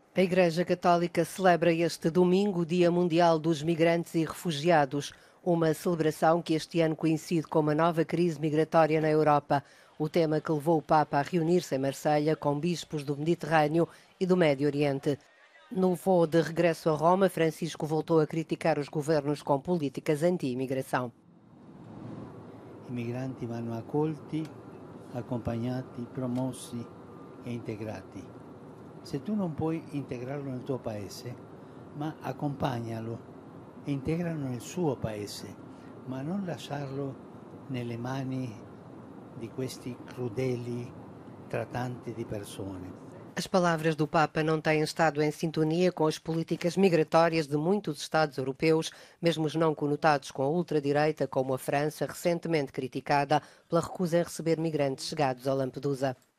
A Igreja Católica celebra este domingo o Dia Mundial dos Migrantes e Refugiados, uma celebração que este ano coincide com uma nova crise migratória na Europa, o tema que levou o Papa a reunir-se em Marselha com bispos do Mediterrâneo e do Médio Oriente. No voo de regresso a Roma, Francisco voltou a criticar os governos com políticas anti-imigração. I migranti vanno accolti, accompagnati, promossi e integrati. Se tu non puoi integrarlo nel tuo paese, ma accompagnalo e integralo nel suo paese, ma non lasciarlo nelle mani di questi crudeli trattanti di persone. As palavras do Papa não têm estado em sintonia com as políticas migratórias de muitos Estados europeus, mesmo os não conotados com a ultradireita, como a França, recentemente criticada pela recusa em receber migrantes chegados a Lampedusa.